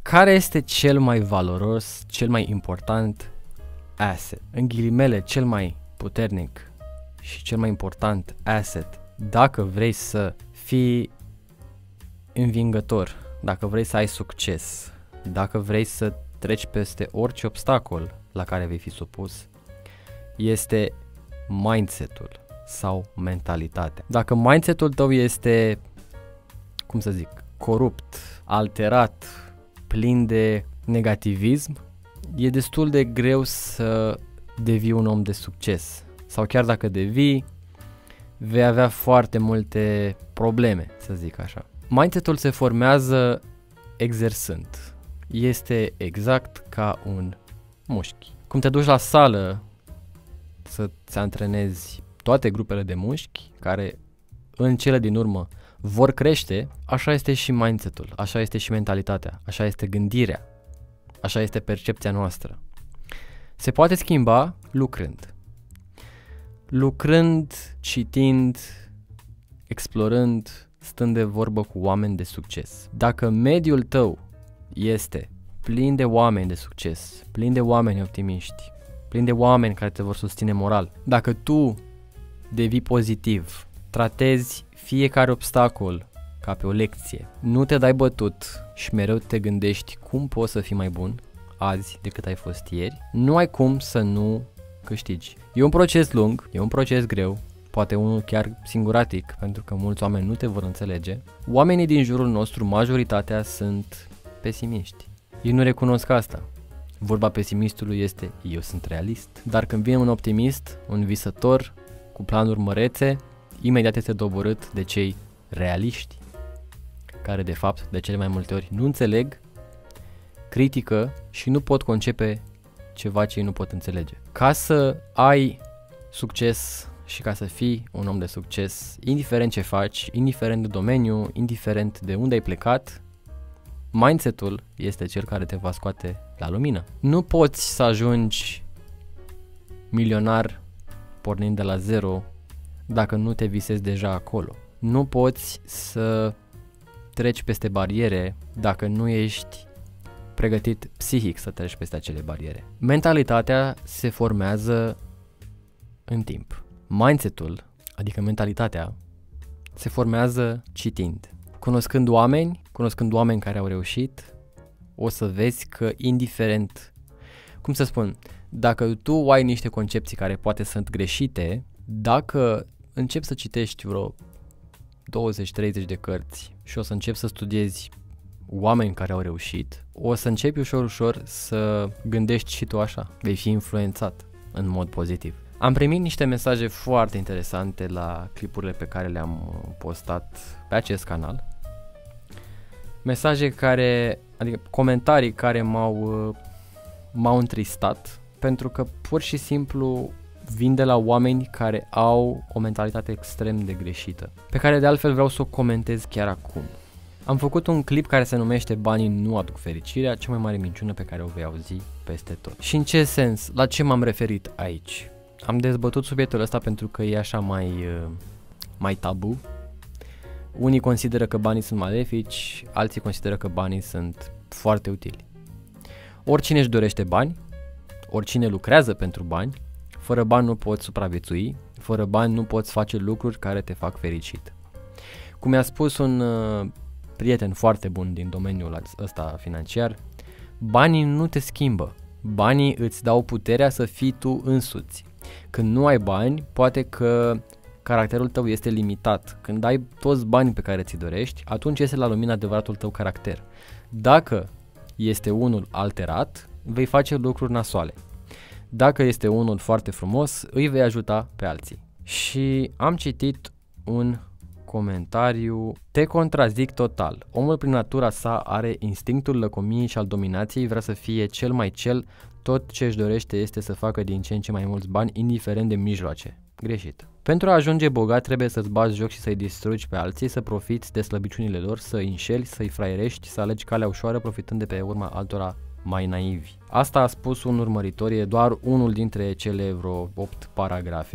Care este cel mai valoros, cel mai important asset? În ghilimele, cel mai puternic și cel mai important asset dacă vrei să fii învingător, dacă vrei să ai succes, dacă vrei să treci peste orice obstacol la care vei fi supus, este mindset-ul sau mentalitatea. Dacă mindset-ul tău este, cum să zic, corupt, alterat, plin de negativism, e destul de greu să devii un om de succes. Sau chiar dacă devii, vei avea foarte multe probleme, să zic așa. Mindset-ul se formează exersând. Este exact ca un mușchi. Cum te duci la sală să-ți antrenezi toate grupele de mușchi care în cele din urmă vor crește, așa este și mindset-ul, așa este și mentalitatea, așa este gândirea, așa este percepția noastră. Se poate schimba lucrând. Lucrând, citind, explorând, stând de vorbă cu oameni de succes. Dacă mediul tău este plin de oameni de succes, plin de oameni optimiști, plin de oameni care te vor susține moral, dacă tu devii pozitiv, tratezi fiecare obstacol ca pe o lecție, nu te dai bătut și mereu te gândești cum poți să fii mai bun azi decât ai fost ieri, nu ai cum să nu câștigi. E un proces lung, e un proces greu, poate unul chiar singuratic, pentru că mulți oameni nu te vor înțelege. Oamenii din jurul nostru, majoritatea, sunt pesimiști. Ei nu recunosc asta. Vorba pesimistului este, eu sunt realist. Dar când vine un optimist, un visător, cu planuri mărețe, imediat este doborât de cei realiști, care de fapt de cele mai multe ori nu înțeleg, critică și nu pot concepe ceva ce ei nu pot înțelege. Ca să ai succes și ca să fii un om de succes, indiferent ce faci, indiferent de domeniu, indiferent de unde ai plecat, mindset-ul este cel care te va scoate la lumină. Nu poți să ajungi milionar pornind de la zero dacă nu te visezi deja acolo. Nu poți să treci peste bariere dacă nu ești pregătit psihic să treci peste acele bariere. Mentalitatea se formează în timp. Mindset-ul, adică mentalitatea, se formează citind. Cunoscând oameni care au reușit, o să vezi că indiferent, cum să spun, dacă tu ai niște concepții care poate sunt greșite, dacă începi să citești vreo 20-30 de cărți și o să începi să studiezi oameni care au reușit, o să începi ușor să gândești și tu așa, vei fi influențat în mod pozitiv. Am primit niște mesaje foarte interesante la clipurile pe care le-am postat pe acest canal. Mesaje adică comentarii care m-au întristat, pentru că pur și simplu vin de la oameni care au o mentalitate extrem de greșită, pe care de altfel vreau să o comentez chiar acum. Am făcut un clip care se numește Banii nu aduc fericirea, cea mai mare minciună pe care o vei auzi peste tot. Și în ce sens? La ce m-am referit aici? Am dezbătut subiectul ăsta pentru că e așa mai tabu. Unii consideră că banii sunt malefici, alții consideră că banii sunt foarte utili. Oricine își dorește bani, oricine lucrează pentru bani, fără bani nu poți supraviețui, fără bani nu poți face lucruri care te fac fericit. Cum mi-a spus un prieten foarte bun din domeniul ăsta financiar, banii nu te schimbă, banii îți dau puterea să fii tu însuți. Când nu ai bani, poate că caracterul tău este limitat. Când ai toți banii pe care ți-i dorești, atunci iese la lumină adevăratul tău caracter. Dacă este unul alterat, vei face lucruri nasoale. Dacă este unul foarte frumos, îi vei ajuta pe alții. Și am citit un comentariu: te contrazic total. Omul prin natura sa are instinctul lăcomiei și al dominației, vrea să fie cel mai cel, tot ce își dorește este să facă din ce în ce mai mulți bani, indiferent de mijloace. Greșit. Pentru a ajunge bogat trebuie să-ți bagi joc și să-i distrugi pe alții, să profiți de slăbiciunile lor, să-i înșeli, să-i fraierești, să alegi calea ușoară profitând de pe urma altora mai naivi. Asta a spus un urmăritor, e doar unul dintre cele vreo 8 paragrafe.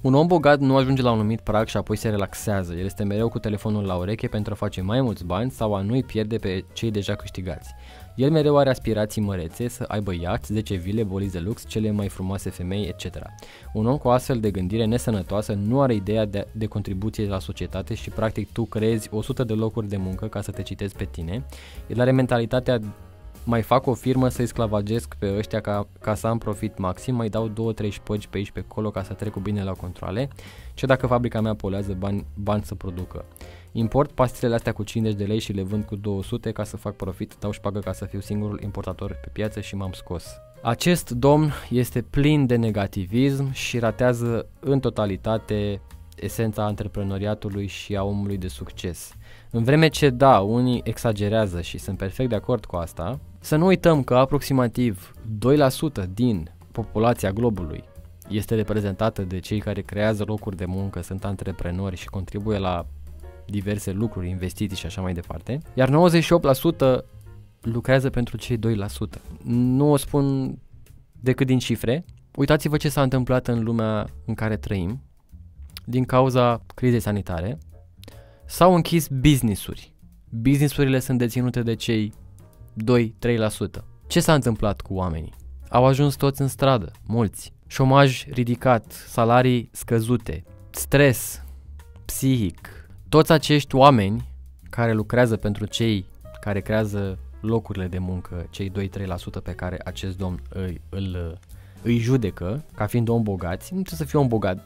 Un om bogat nu ajunge la un anumit prag și apoi se relaxează. El este mereu cu telefonul la ureche pentru a face mai mulți bani sau a nu-i pierde pe cei deja câștigați. El mereu are aspirații mărețe, să aibă iați, 10 vile, bolizi de lux, cele mai frumoase femei, etc. Un om cu astfel de gândire nesănătoasă nu are ideea de contribuție la societate și practic tu creezi 100 de locuri de muncă ca să te citezi pe tine. El are mentalitatea mai fac o firmă să-i sclavagesc pe ăștia ca să am profit maxim, mai dau 2-3 șpăgi pe aici pe acolo ca să trec cu bine la controle, ce dacă fabrica mea polează bani să producă. Import pastilele astea cu 50 de lei și le vând cu 200 ca să fac profit, dau șpagă ca să fiu singurul importator pe piață și m-am scos. Acest domn este plin de negativism și ratează în totalitate esența antreprenoriatului și a omului de succes. În vreme ce, da, unii exagerează și sunt perfect de acord cu asta, să nu uităm că aproximativ 2% din populația globului este reprezentată de cei care creează locuri de muncă, sunt antreprenori și contribuie la diverse lucruri, investiții și așa mai departe, iar 98% lucrează pentru cei 2%. Nu o spun decât din cifre. Uitați-vă ce s-a întâmplat în lumea în care trăim. Din cauza crizei sanitare, s-au închis business-uri. Business-urile sunt deținute de cei 2-3%. Ce s-a întâmplat cu oamenii? Au ajuns toți în stradă, mulți. Șomaj ridicat, salarii scăzute, stres psihic. Toți acești oameni care lucrează pentru cei care creează locurile de muncă, cei 2-3% pe care acest domn îi judecă ca fiind om bogați, nu trebuie să fii om bogat,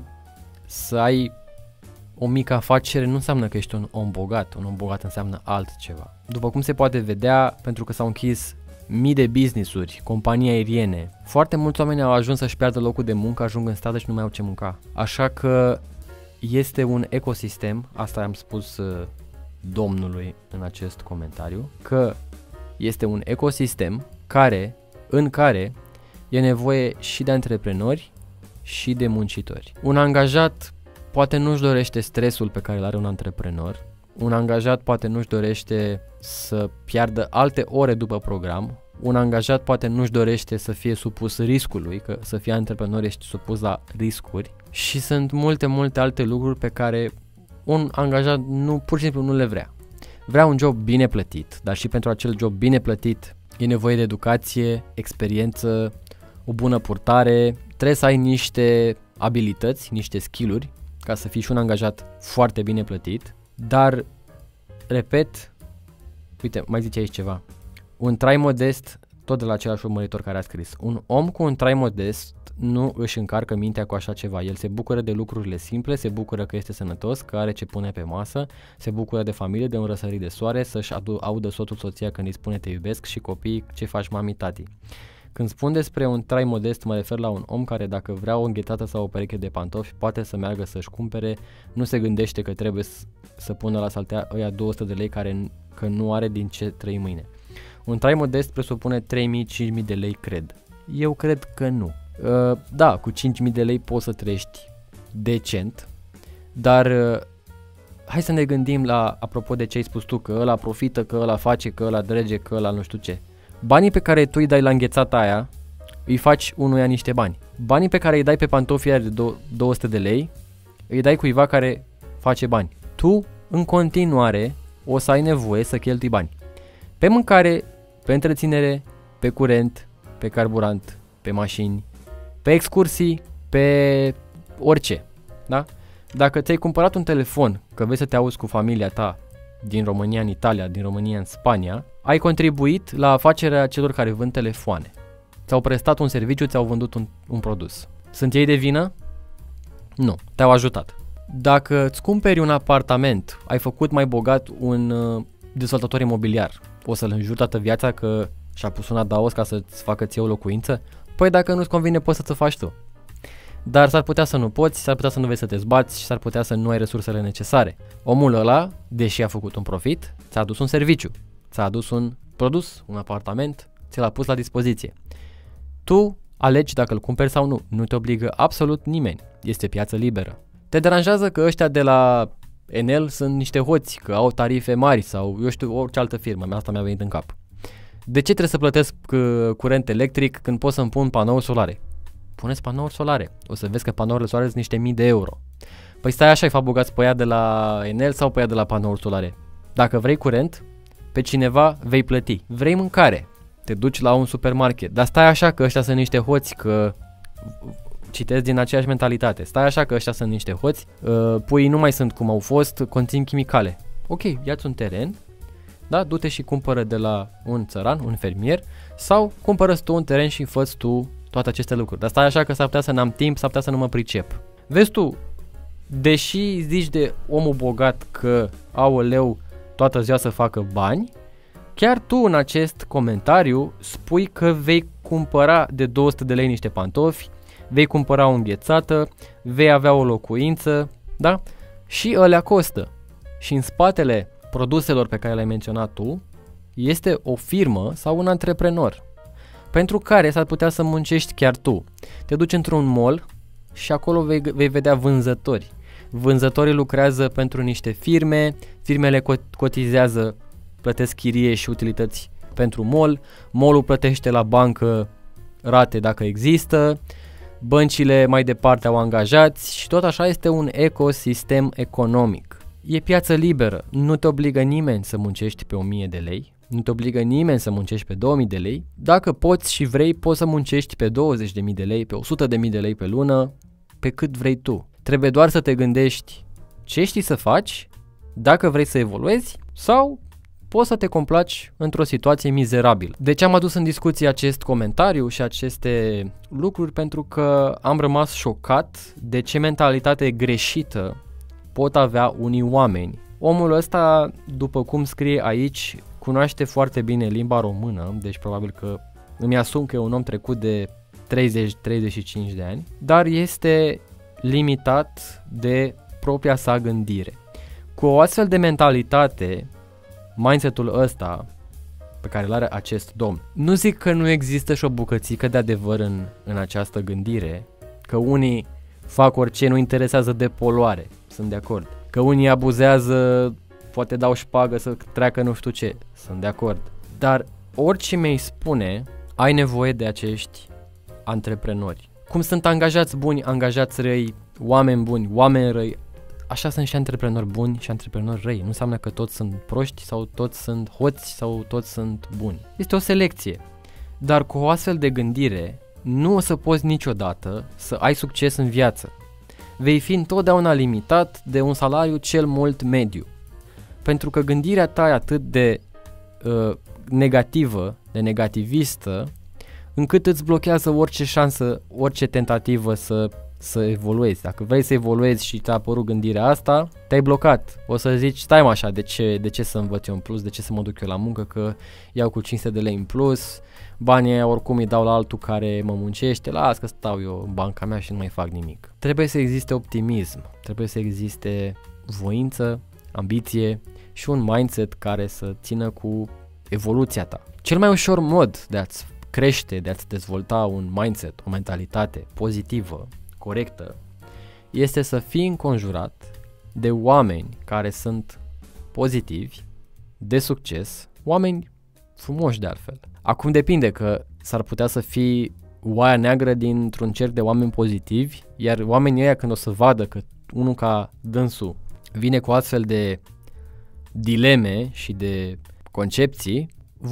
să ai o mică afacere nu înseamnă că ești un om bogat. Un om bogat înseamnă altceva. După cum se poate vedea, pentru că s-au închis mii de business-uri, companii aeriene, foarte mulți oameni au ajuns să-și piardă locul de muncă, ajung în stradă și nu mai au ce mânca. Așa că este un ecosistem, asta am spus domnului în acest comentariu, că este un ecosistem în care e nevoie și de antreprenori și de muncitori. Un angajat poate nu-și dorește stresul pe care îl are un antreprenor, un angajat poate nu-și dorește să piardă alte ore după program, un angajat poate nu-și dorește să fie supus riscului, că să fie antreprenor ești supus la riscuri și sunt multe alte lucruri pe care un angajat pur și simplu nu le vrea. Vrea un job bine plătit, dar și pentru acel job bine plătit e nevoie de educație, experiență, o bună purtare, trebuie să ai niște abilități, niște skill-uri ca să fii și un angajat foarte bine plătit, dar, repet, uite, mai zice aici ceva, un trai modest, tot de la același urmăritor care a scris, un om cu un trai modest nu își încarcă mintea cu așa ceva, el se bucură de lucrurile simple, se bucură că este sănătos, că are ce pune pe masă, se bucură de familie, de un răsărit de soare, să-și audă soțul, soția când îi spune te iubesc și copiii ce faci mami, tati. Când spun despre un trai modest, mă refer la un om care dacă vrea o înghețată sau o pereche de pantofi, poate să meargă să-și cumpere, nu se gândește că trebuie să pună la saltea ăia 200 de lei că nu are din ce trăi mâine. Un trai modest presupune 3.000-5.000 de lei, cred. Eu cred că nu. Da, cu 5.000 de lei poți să trăiești decent, dar hai să ne gândim la, apropo de ce ai spus tu, că ăla profită, că ăla face, că ăla drege, că ăla nu știu ce. Banii pe care tu îi dai la înghețata aia, îi faci unuia niște bani. Banii pe care îi dai pe pantofii de 200 de lei, îi dai cuiva care face bani. Tu, în continuare, o să ai nevoie să cheltui bani. Pe mâncare, pe întreținere, pe curent, pe carburant, pe mașini, pe excursii, pe orice. Da? Dacă ți-ai cumpărat un telefon, că vrei să te auzi cu familia ta din România în Italia, din România în Spania, ai contribuit la afacerea celor care vând telefoane. Ți-au prestat un serviciu, ți-au vândut un produs. Sunt ei de vină? Nu, te-au ajutat. Dacă îți cumperi un apartament, ai făcut mai bogat un dezvoltator imobiliar, o să-l înjuri toată viața că și-a pus un adaos ca să-ți facă ție o locuință? Păi dacă nu-ți convine, poți să-ți faci tu. Dar s-ar putea să nu poți, s-ar putea să nu vei să te zbați și s-ar putea să nu ai resursele necesare. Omul ăla, deși a făcut un profit, ți-a adus un serviciu, ți-a adus un produs, un apartament, ți l-a pus la dispoziție. Tu alegi dacă îl cumperi sau nu, nu te obligă absolut nimeni, este piață liberă. Te deranjează că ăștia de la Enel sunt niște hoți, că au tarife mari sau eu știu orice altă firmă, asta mi-a venit în cap. De ce trebuie să plătesc curent electric când pot să-mi pun panouri solare? puneți panouri solare. O să vezi că panourile solare sunt niște mii de euro. Păi stai așa, ai fapt bogați pe ea de la Enel sau pe ea de la panouri solare? Dacă vrei curent, pe cineva vei plăti. Vrei mâncare, te duci la un supermarket. Dar stai așa că ăștia sunt niște hoți, că citesc din aceeași mentalitate. Stai așa că ăștia sunt niște hoți, puii nu mai sunt cum au fost, conțin chimicale. Ok, ia-ți un teren, da? Du-te și cumpără de la un țăran, un fermier, sau cumpără-ți tu un teren și fă-ți tu toate aceste lucruri. Dar stai așa că s-ar putea să n-am timp, s-ar putea să nu mă pricep. Vezi tu, deși zici de omul bogat că aoleu toată ziua să facă bani, chiar tu în acest comentariu spui că vei cumpăra de 200 de lei niște pantofi, vei cumpăra o înghețată, vei avea o locuință, da? Și ălea costă. Și în spatele produselor pe care le-ai menționat tu este o firmă sau un antreprenor pentru care s-ar putea să muncești chiar tu. Te duci într-un mall și acolo vei vedea vânzători. Vânzătorii lucrează pentru niște firme, firmele cotizează, plătesc chirie și utilități pentru mall, mall-ul plătește la bancă rate dacă există, băncile mai departe au angajați și tot așa este un ecosistem economic. E piață liberă, nu te obligă nimeni să muncești pe 1000 de lei, nu te obligă nimeni să muncești pe 2000 de lei, dacă poți și vrei, poți să muncești pe 20.000 de lei, pe 100.000 de lei pe lună, pe cât vrei tu. Trebuie doar să te gândești ce știi să faci, dacă vrei să evoluezi sau poți să te complaci într-o situație mizerabilă. De ce am adus în discuție acest comentariu și aceste lucruri? Pentru că am rămas șocat de ce mentalitate greșită pot avea unii oameni. Omul ăsta, după cum scrie aici, cunoaște foarte bine limba română, deci probabil că îmi asum că e un om trecut de 30-35 de ani, dar este limitat de propria sa gândire. Cu o astfel de mentalitate, mindset-ul ăsta pe care îl are acest domn, nu zic că nu există și o bucățică de adevăr în această gândire, că unii fac orice, nu interesează de poluare, sunt de acord, că unii abuzează, poate dau șpagă să treacă nu știu ce, sunt de acord, dar orice mi-i spune, ai nevoie de acești antreprenori. Cum sunt angajați buni, angajați răi, oameni buni, oameni răi, așa sunt și antreprenori buni și antreprenori răi. Nu înseamnă că toți sunt proști sau toți sunt hoți sau toți sunt buni. Este o selecție. Dar cu o astfel de gândire nu o să poți niciodată să ai succes în viață. Vei fi întotdeauna limitat de un salariu cel mult mediu. Pentru că gândirea ta e atât de negativă, de negativistă, încât îți blochează orice șansă, orice tentativă să evoluezi. Dacă vrei să evoluezi și ți-a apărut gândirea asta, te-ai blocat. O să zici, stai mă așa, de ce să învăț eu în plus, de ce să mă duc eu la muncă, că iau cu 500 de lei în plus, banii aia oricum îi dau la altul care mă muncește, las că stau eu în banca mea și nu mai fac nimic. Trebuie să existe optimism, trebuie să existe voință, ambiție și un mindset care să țină cu evoluția ta. Cel mai ușor mod de a-ți crește, de a-ți dezvolta un mindset, o mentalitate pozitivă, corectă, este să fii înconjurat de oameni care sunt pozitivi, de succes, oameni frumoși de altfel. Acum depinde că s-ar putea să fii oaia neagră dintr-un cerc de oameni pozitivi, iar oamenii ăia când o să vadă că unul ca dânsul vine cu astfel de dileme și de concepții,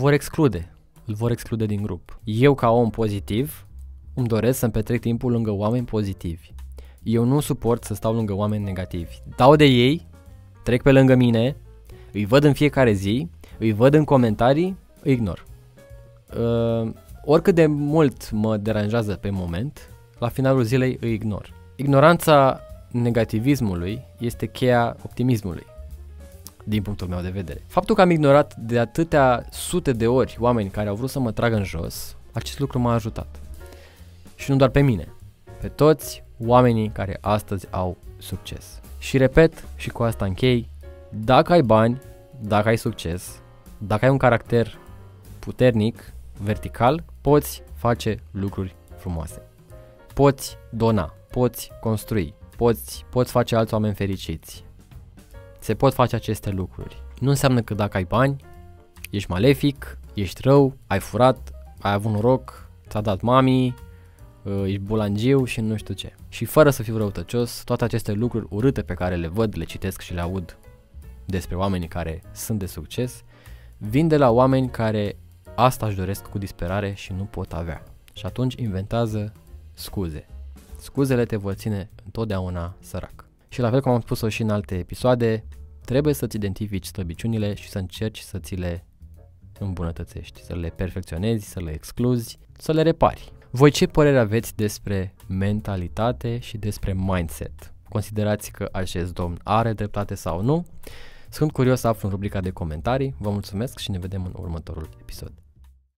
îl vor exclude din grup. Eu ca om pozitiv îmi doresc să-mi petrec timpul lângă oameni pozitivi. Eu nu suport să stau lângă oameni negativi. Dau de ei, trec pe lângă mine, îi văd în fiecare zi, îi văd în comentarii, îi ignor. Oricât de mult mă deranjează pe moment, la finalul zilei îi ignor. Ignoranța negativismului este cheia optimismului, din punctul meu de vedere. Faptul că am ignorat de atâtea sute de ori oameni care au vrut să mă tragă în jos, acest lucru m-a ajutat. Și nu doar pe mine, pe toți oamenii care astăzi au succes. Și repet, și cu asta închei, dacă ai bani, dacă ai succes, dacă ai un caracter puternic, vertical, poți face lucruri frumoase. Poți dona, poți construi, poți face alți oameni fericiți. Se pot face aceste lucruri. Nu înseamnă că dacă ai bani, ești malefic, ești rău, ai furat, ai avut noroc, ți-a dat mami, ești bulangiu și nu știu ce. Și fără să fiu răutăcios, toate aceste lucruri urâte pe care le văd, le citesc și le aud despre oamenii care sunt de succes, vin de la oameni care asta își doresc cu disperare și nu pot avea. Și atunci inventează scuze. Scuzele te vor ține întotdeauna sărac. Și la fel cum am spus-o și în alte episoade, trebuie să-ți identifici slăbiciunile și să încerci să ți le îmbunătățești, să le perfecționezi, să le excluzi, să le repari. Voi ce părere aveți despre mentalitate și despre mindset? Considerați că acest domn are dreptate sau nu? Sunt curios să aflu în rubrica de comentarii. Vă mulțumesc și ne vedem în următorul episod.